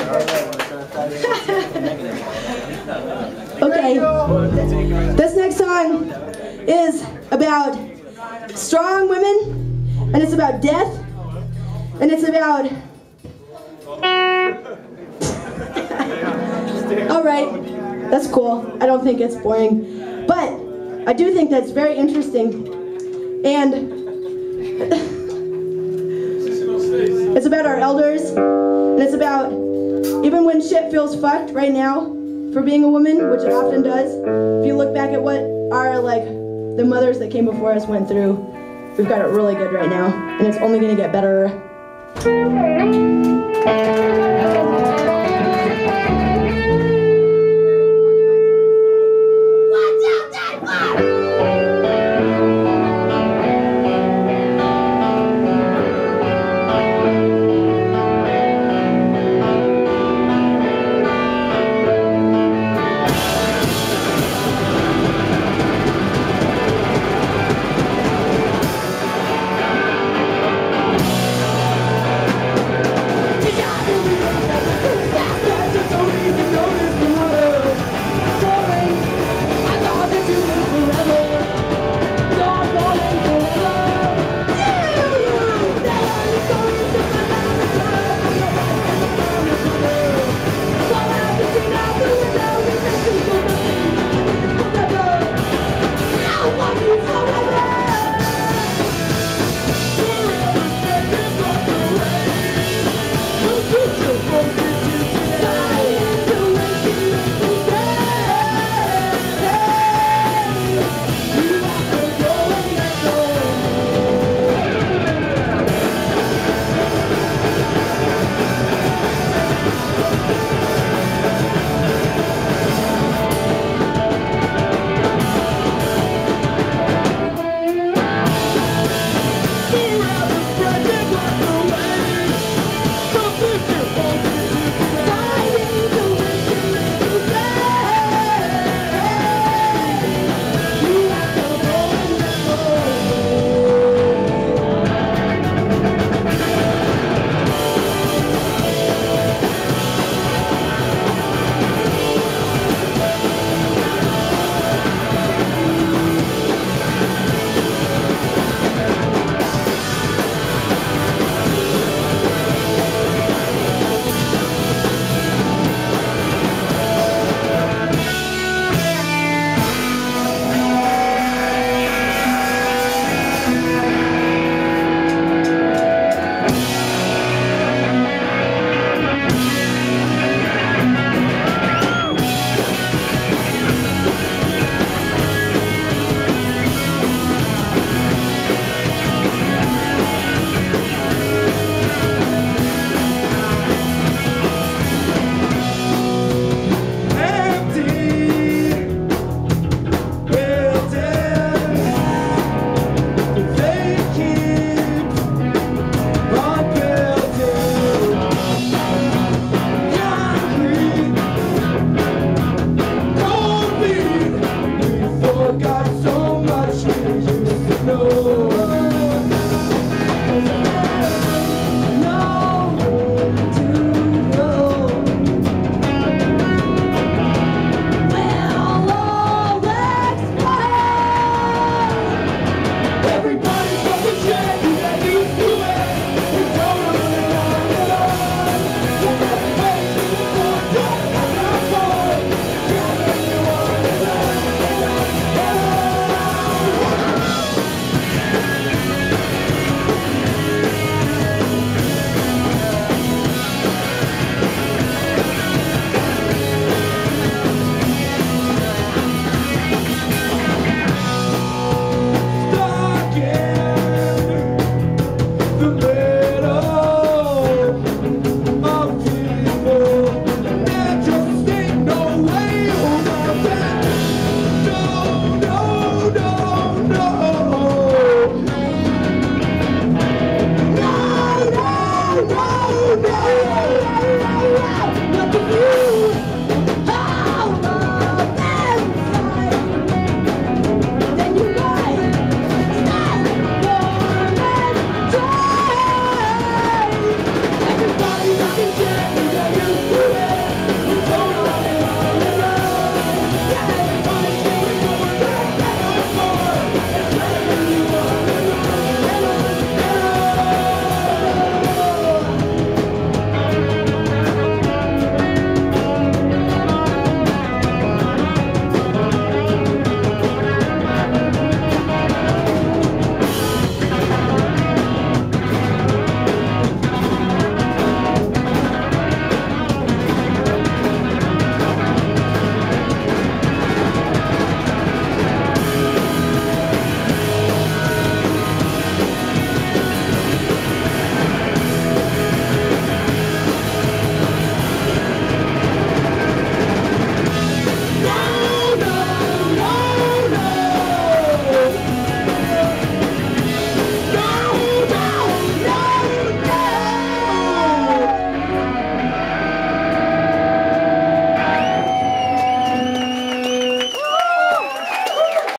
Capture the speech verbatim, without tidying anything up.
Okay, this next song is about strong women, and it's about death, and it's about... Alright, that's cool. I don't think it's boring, but I do think that's very interesting, and it's about our elders, and it's about even when shit feels fucked right now for being a woman, which it often does. If you look back at what our, like, the mothers that came before us went through, we've got it really good right now, and it's only gonna get better.